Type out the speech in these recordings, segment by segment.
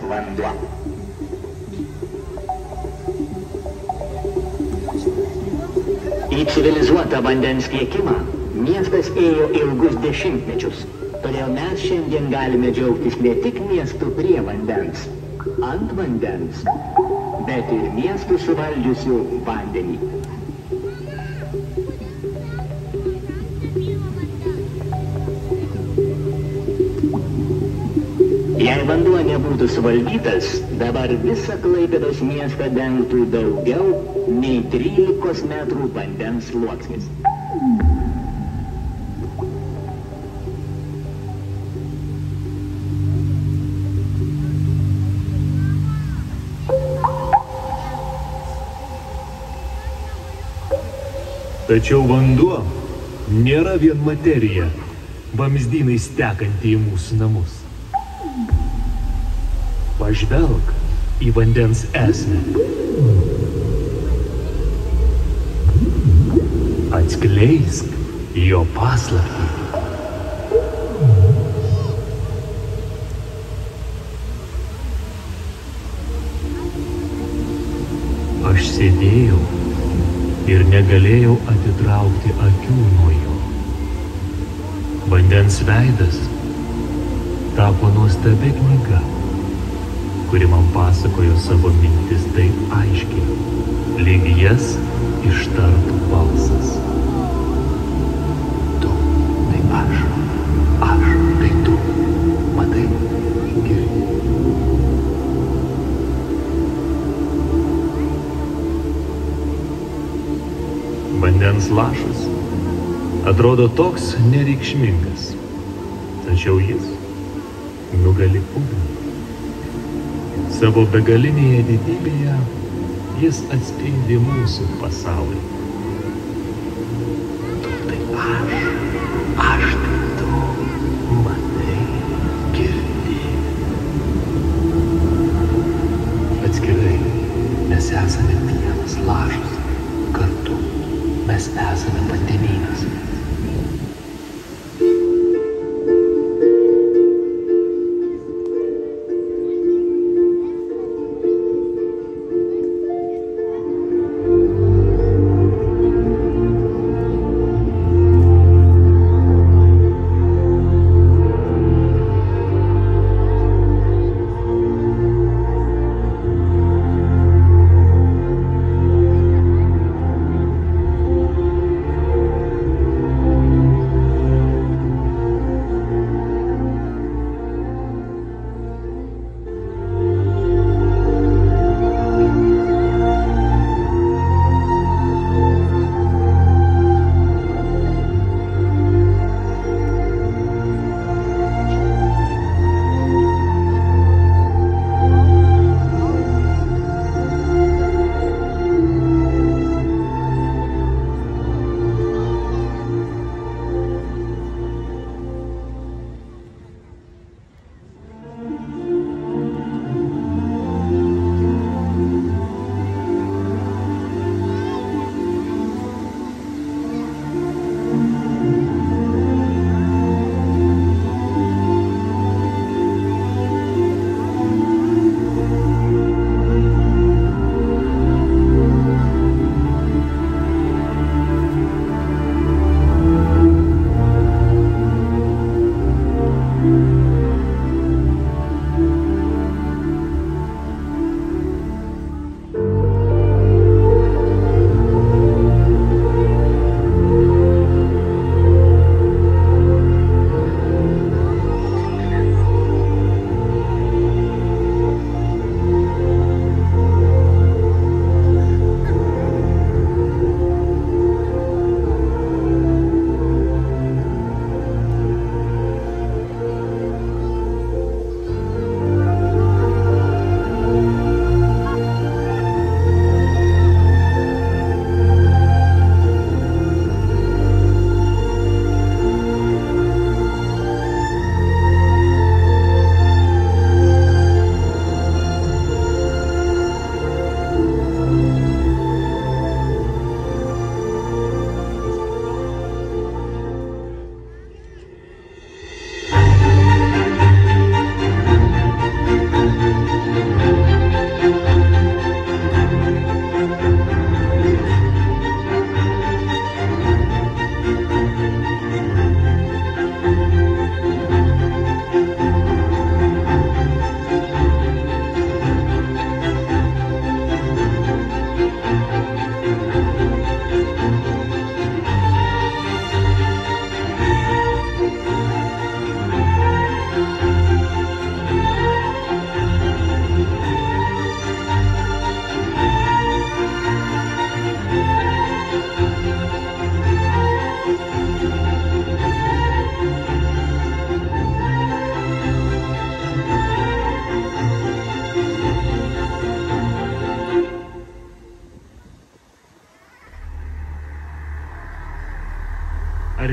vanduo. Į civilizuotą vandens tiekimą miestas ėjo ilgus dešimtmečius. Todėl mes šiandien galime džiaugtis ne tik miestų prie vandens, ant vandens, bet ir miestų suvaldžiusių vandenį. Jei vanduo nebūtų suvaldytas, dabar visą Klaipėdos miestą dengtų daugiau nei 13 metrų vandens sluoksnis. Tačiau vanduo nėra vien materija, vamzdynais tekanti į mūsų namus. Pažvelk į vandens esmę. Atskleisk jo paslaptį. Aš sėdėjau ir negalėjau atitraukti akių nuo jo. Vandens veidas tapo nuostabia knyga, kuri man pasakojo savo mintis taip aiškiai, lyg jas ištartų balsas. Tu tai aš tai tu, matai, girdi. Vandens lašas atrodo toks nereikšmingas, tačiau jis nugali ugnį. Savo begalinėje didybėje jis atspindi mūsų pasaulį. Tu tai aš tai tu, matai, girdi. Atskirai mes esame vienas lašas, kartu mes esame vandenynas.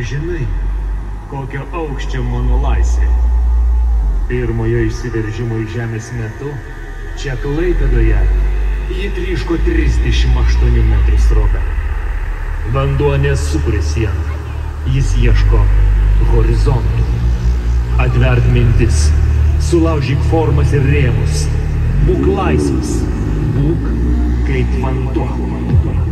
Ar žinai, kokio aukščio mano laisvė? Pirmojo išsiveržimo į žemės metu, čia Klaipėdoje, ji tryško 38 metrų srovę. Vanduo nesukuria sienų, jis ieško horizontų. Atvert mintis, sulaužyk formas ir rėmus, būk laisvas, būk kaip vanduo.